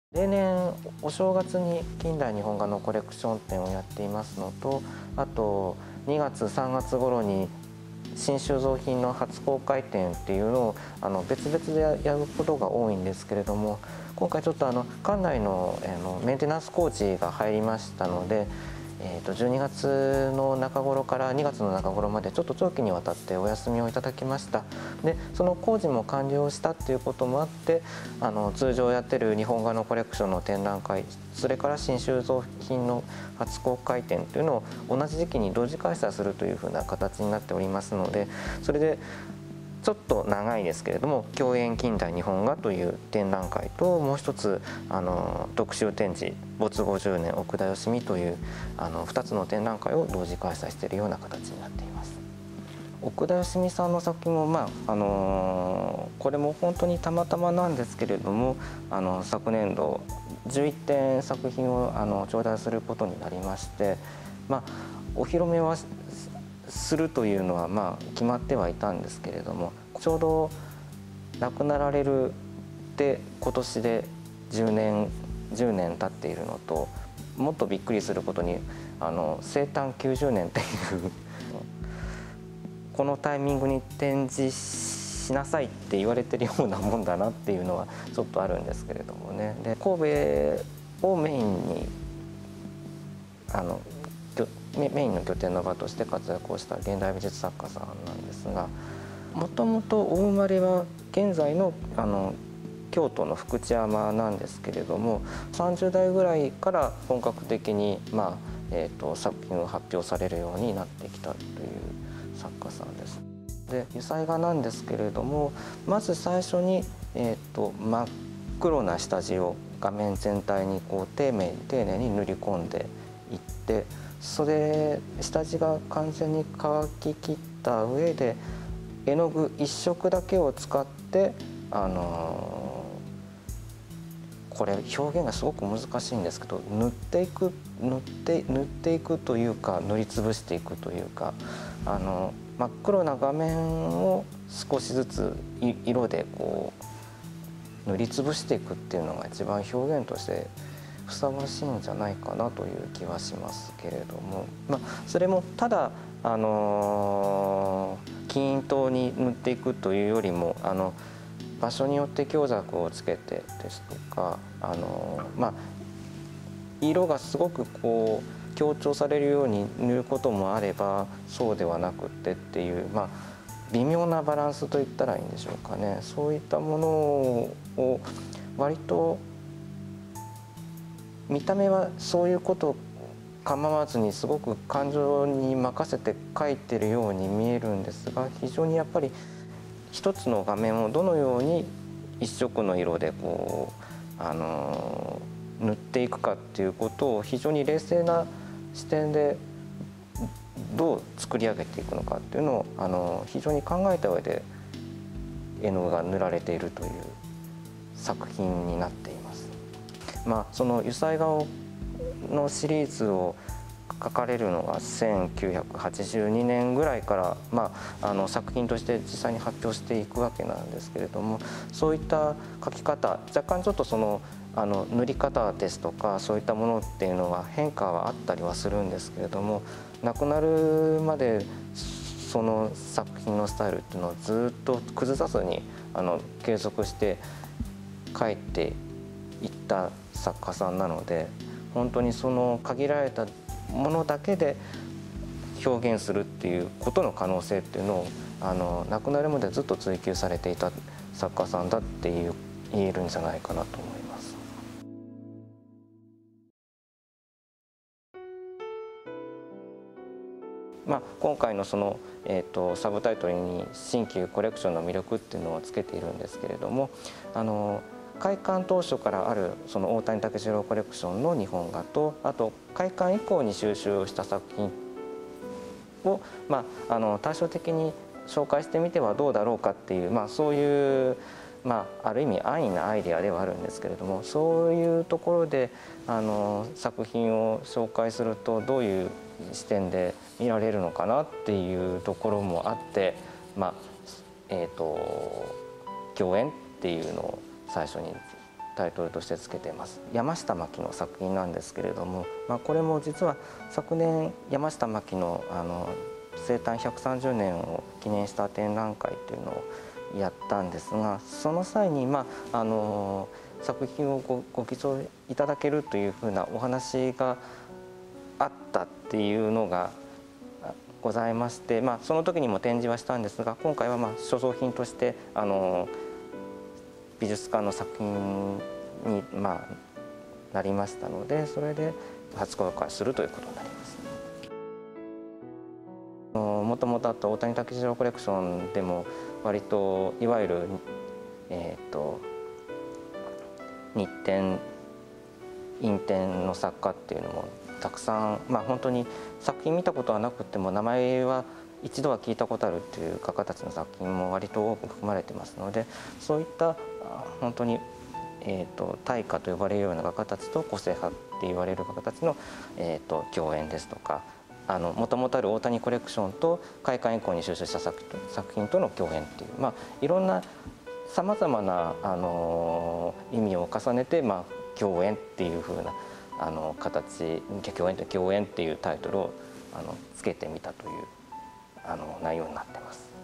例年お正月に近代日本画のコレクション展をやっていますのと、あと2月3月頃に新収蔵品の初公開展っていうのを別々でやることが多いんですけれども、今回ちょっと館内のメンテナンス工事が入りましたので、12月の中頃から2月の中頃までちょっと長期にわたってお休みをいただきました。でその工事も完了したっていうこともあって、通常やってる日本画のコレクションの展覧会、それから新収蔵品の初公開展というのを同じ時期に同時開催するというふうな形になっておりますので、それでちょっと長いですけれども、競演近代日本画という展覧会と、もう一つ特集展示没50年奥田義美という2つの展覧会を同時開催しているような形になっています。奥田義美さんの作品も、これも本当にたまたまなんですけれども、昨年度11点作品を頂戴することになりまして、お披露目はするというのは決まってはいたんですけれども、ちょうど亡くなられるで今年で10年経っているのと、もっとびっくりすることに生誕90年っていうこのタイミングに展示しなさいって言われてるようなもんだなっていうのはちょっとあるんですけれどもね。で神戸をメインにメインの拠点の場として活躍をした現代美術作家さんなんですが、もともとお生まれは現在の京都の福知山なんですけれども、30代ぐらいから本格的に、作品を発表されるようになってきたという作家さんです。で油彩画なんですけれども、まず最初に、真っ黒な下地を画面全体に丁寧に塗り込んでいって、それ下地が完全に乾ききった上で絵の具一色だけを使ってこれ表現がすごく難しいんですけど、塗っていくというか、塗りつぶしていくというか、真っ黒な画面を少しずつ色で塗りつぶしていくっていうのが一番表現としてふさわしいんじゃないかなという気はしますけれども、それもただ均等に塗っていくというよりも場所によって強弱をつけてですとか、色がすごく強調されるように塗ることもあれば、そうではなくってっていう、微妙なバランスといったらいいんでしょうかね。そういったものを割と見た目はそういうこと構わずにすごく感情に任せて描いてるように見えるんですが、非常にやっぱり一つの画面をどのように一色の色で塗っていくかっていうことを非常に冷静な視点でどう作り上げていくのかっていうのを非常に考えた上で絵の具が塗られているという作品になっています。その油彩画のシリーズを描かれるのが1982年ぐらいから、作品として実際に発表していくわけなんですけれども、そういった描き方、若干ちょっと塗り方ですとかそういったものっていうのは変化はあったりはするんですけれども、亡くなるまでその作品のスタイルっていうのをずっと崩さずに継続して描いていった作家さんなので、本当にその限られたものだけで表現するっていうことの可能性っていうのを亡くなるまでずっと追求されていた作家さんだって言えるんじゃないかなと思います。今回のサブタイトルに「新旧コレクションの魅力」っていうのをつけているんですけれども、開館当初からある大谷武四郎コレクションの日本画と、あと開館以降に収集をした作品を、対照的に紹介してみてはどうだろうかっていう、そういう、ある意味安易なアイデアではあるんですけれども、そういうところで作品を紹介するとどういう視点で見られるのかなっていうところもあって、共演っていうのを最初にタイトルとしてつけてます。山下真紀の作品なんですけれども、これも実は昨年山下真紀の生誕130年を記念した展覧会っていうのをやったんですが、その際に作品をご寄贈いただけるというふうなお話があったっていうのがございまして、その時にも展示はしたんですが、今回は所蔵品として美術館の作品になりましたので、それで初公開するということになります。もともとあった大谷武四郎コレクションでも割といわゆる日展印展の作家っていうのもたくさん、本当に作品見たことはなくても名前は一度は聞いたことあるっていう画家たちの作品も割と多く含まれてますので、そういった本当に大家と呼ばれるような画家たちと個性派って言われる画家たちの共演ですとか、もともとある大谷コレクションと開館以降に収集した作品との共演っていう、いろんなさまざまな意味を重ねて、共演っていう風な形、共演っていうタイトルをつけてみたという内容になってます。